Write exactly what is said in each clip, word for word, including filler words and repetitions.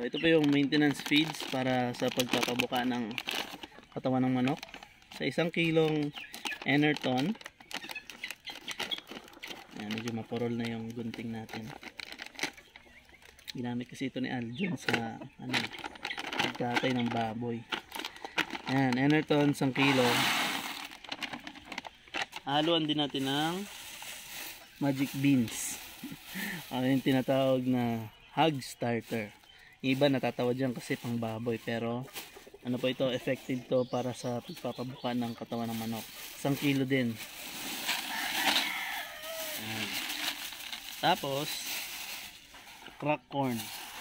So, ito po yung maintenance feeds para sa pagpapabuka ng katawan ng manok. Sa isang kilong Enerton, ayan, medyo mapurol na yung gunting natin. Ginamit kasi ito ni Aljon sa ano, pagkatay ng baboy. Ayan, Enerton, isang kilo. Haluan din natin ng magic beans. Ano yung tinatawag na hog starter. Yung iba natatawa dyan kasi pang baboy, pero ano po ito, effective to para sa pagpapabuka ng katawan ng manok. Isang kilo din. Ayan. Tapos crack corn.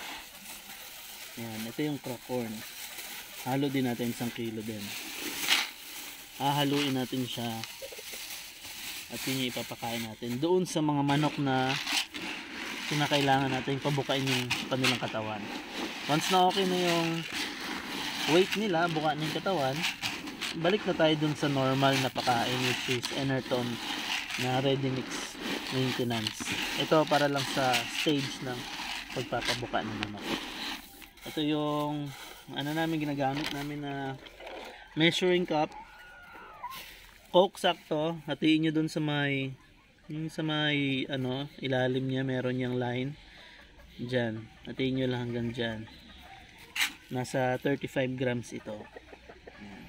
Ayan, ito yung crack corn. Halo din natin isang kilo din. Hahaluin natin siya at yun yung ipapakain natin doon sa mga manok na kinakailangan natin pabukain yung kanilang katawan. Once na okay na yung weight nila, buka na yung katawan, balik na tayo dun sa normal na pakain, which is Enerton na ready mix maintenance. Ito para lang sa stage ng pagpapabuka ng manok. Ito yung ano namin ginagamit namin na measuring cup. Coke sakto, hatiin nyo dun sa may yung sa may ano, ilalim niya meron yung line dyan, hatiin nyo lang hanggang dyan. Nasa thirty-five grams ito. Ayan.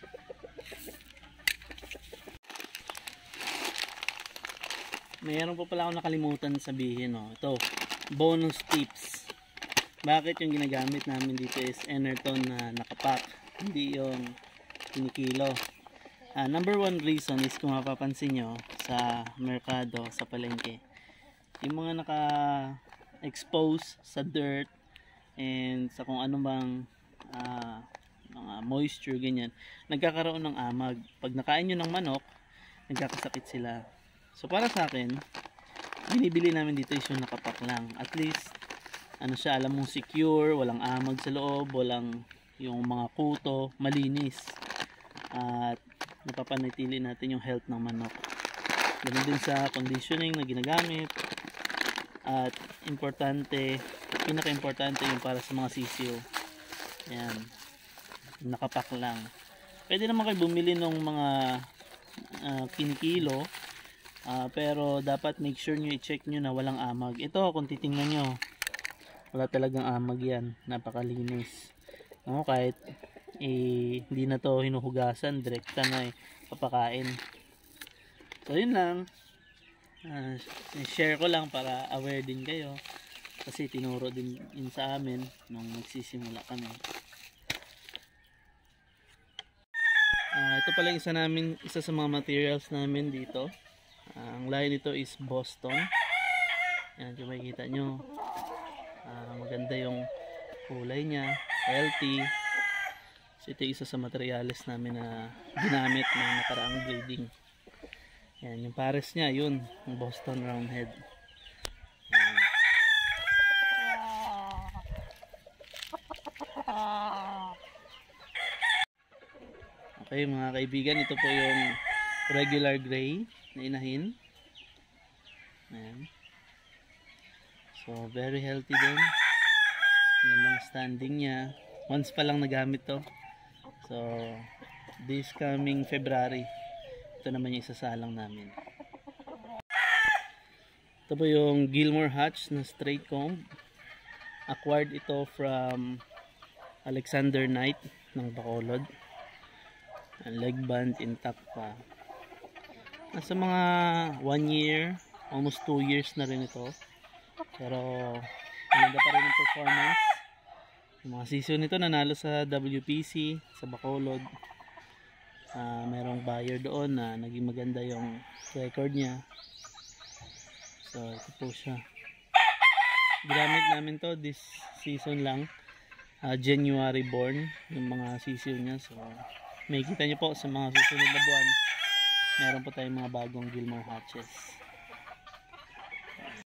Mayroon po pala ako nakalimutan sabihin, no? Ito, bonus tips. Bakit yung ginagamit namin dito is Enerton na nakapack, hindi yung kinikilo. Uh, number one reason is kung mapapansin nyo sa merkado, sa palengke, yung mga naka-expose sa dirt and sa kung ano bang uh, mga moisture, ganyan, nagkakaroon ng amag. Pag nakain nyo ng manok, nagkakasakit sila. So para sa akin, binibili namin dito is yung nakapack lang. At least, ano siya, alam mong secure, walang amag sa loob, walang yung mga kuto, malinis. At napapanatili natin yung health ng manok. Ganun din sa conditioning na ginagamit. At importante, pinaka-importante yung para sa mga sisiyo. Ayan, nakapack lang. Pwede naman kayo bumili ng mga uh, kinikilo, uh, pero dapat make sure nyo, i-check nyo na walang amag. Ito, kung titingnan nyo, wala talagang amag yan. Napakalinis. No, kahit eh, hindi na to hinuhugasan, direkta na eh, papakain. So yun lang, uh, share ko lang para aware din kayo, kasi tinuro din yun sa amin nung nagsisimula kami. Uh, ito pala isa namin, isa sa mga materials namin dito. Uh, ang lahi nito is Boston. Yan, kung makikita nyo, uh, maganda yung kulay niya, healthy. So ito isa sa materials namin na ginamit ng nakaraang breeding. Yan, yung pares niya, yun, yung Boston Roundhead. Yan. Okay mga kaibigan, ito po yung regular gray na inahin. Ayan. So very healthy din. Yan lang standing niya. Once pa lang nagamit to. So this coming February, ito naman yung isasalang namin. Ito po yung Gilmore Hatch na straight comb. Acquired ito from Alexander Knight ng Bacolod. Ang leg band intact pa. Nasa mga one year, almost two years na rin ito. Pero maganda pa rin ang performance. Yung mga season nito nanalo sa W P C sa Bacolod. Uh, merong buyer doon na naging maganda yung record niya. So ito po siya. Ginamit namin to this season lang. Uh, January born yung mga season niya. So makikita nyo po sa mga susunod na buwan, meron po tayong mga bagong Gilmore Hatches.